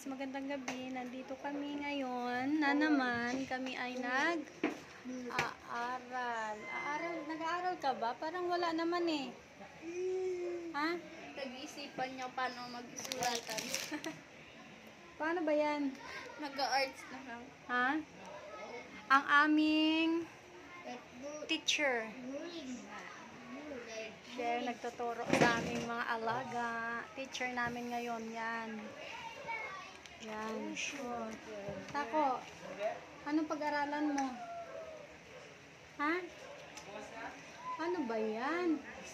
magandang gabi. Nandito kami ngayon na naman kami ay nag-aaral. Nag-aaral ka ba? Parang wala naman eh. Ha? Nag-iisipan niya paano mag-isulatan. Paano ba yan? Nag-arts na lang. Ha? Ang aming teacher. Siya nagtuturo sa aming mga alaga. Teacher namin ngayon. Yan. Yan. Oh. Tako, anong pag-aralan mo? Ha? Ano ba yan?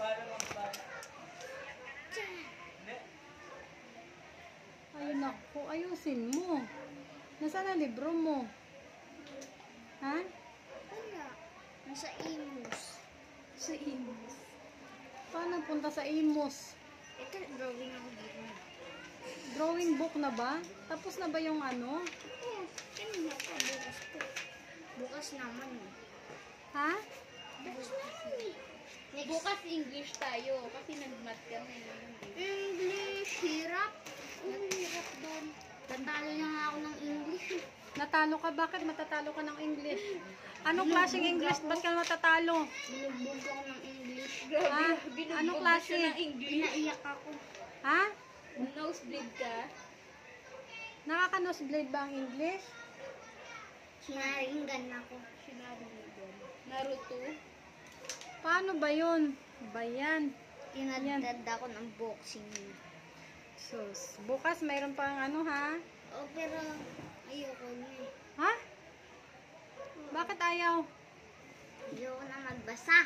Ayun ako, ayusin mo. Nasaan ang libro mo? Ha? Wala. Nasa Imus. Sa Imus. Paano punta sa Imus? Ito, drawing ako dito. Drawing book na ba? Tapos na ba yung ano? Oo. Kanina pa, bukas po. Bukas naman eh. Ha? Bukas naman eh. Bukas English tayo kasi nag-math kami. English, hirap. Ang hirap doon. Tatalo na nga ako ng English. Natalo ka? Bakit matatalo ka ng English? Anong klaseng English? Ba't ka matatalo? Binugbog ako ng English. Ha? Anong klase? Pinaiyak ako. Ha? Nosebleed ka? Nakaka-nosebleed ba ang English? Sinaringgan ako. Sinaringgan. Naruto? Paano ba yun? Ba yan? Tinadad ako ng boxing. Sus. Bukas mayroon pang ano ha? Oh, pero ayoko na eh. Ha? Bakit ayaw? Ayoko na magbasa.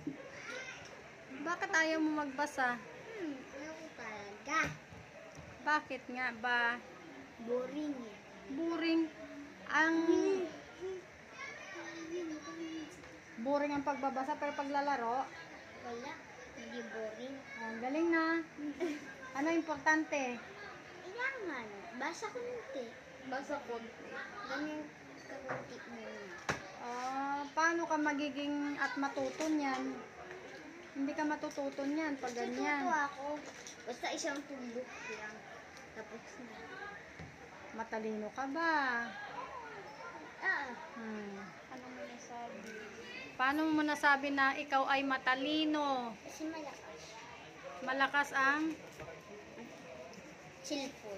Bakit ayaw mo magbasa? Ayoko talaga. Bakit nga ba? Boring eh. Boring. Boring ang pagbabasa pero paglalaro, Wala. Hindi boring. ang galing na. Ano importante? Kailangan. Basa konti. Basa konti. Ganyan kakunti muna. Paano ka magiging at matuto niyan? Hindi ka matututo niyan pag ganyan. Tututo ako. Basta isang tumbok lang. Tapos na. Matalino ka ba? Ano mo nasabi? Paano mo nasabi na ikaw ay matalino? Kasi malakas. Malakas ang? Cellphone.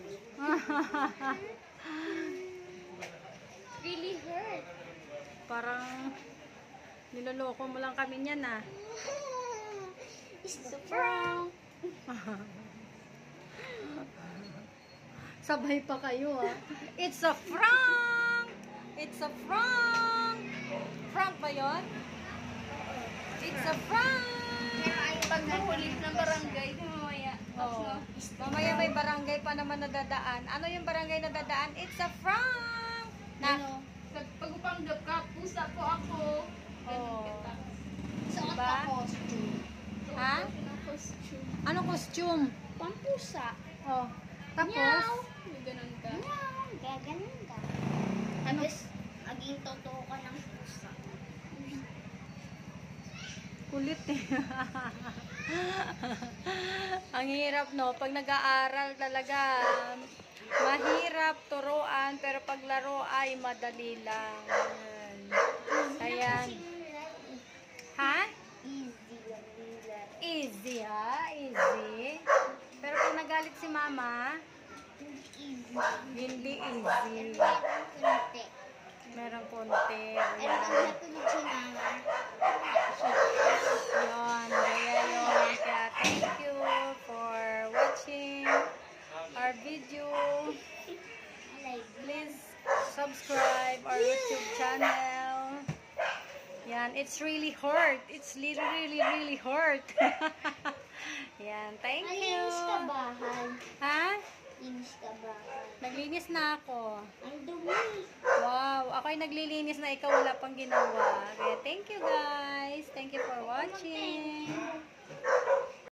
Really hurt. Parang niloloko mo lang kami niyan ah. It's a prank. Sabay pa kayo ah. It's a prank! It's a prank! Prank ba yun? It's a prank! Pag nahulit ng barangay, mamaya. Oh. Mamaya may barangay pa naman nadadaan. Ano yung barangay nadadaan? It's a prank! Ano? Pag upanggap ka, pusa po ako. Oh. Suot Diba? ka costume. Ha? Costume. Ano costume? Pampusa. Oh. Tapos? Meow. Ganun ka. Meow. Gaganon ka. Tapos, maging totoo ka ng pusa. Kulit eh. Ang hirap no, pag nag-aaral talaga, mahirap turuan, pero paglaro ay madali lang. Ayan. Ha? Easy lang nila. Easy ha? Easy. Pero pag nagalit si mama, Easy. hindi easy. Kunti. Merong konti. Pero pag Ayan. natulog si mama, Yun. Kaya yun. Kaya thank you for watching our video. Please subscribe our YouTube channel. Yan. It's really hurt. It's really, really hurt. Yan. Thank you. Malinis ka bahay. Ha? Linis ka bahay. Naglinis na ako. Ang dumi. Wow, ako ay naglilinis na ikaw wala pang ginawa. Kaya thank you guys. Thank you for watching.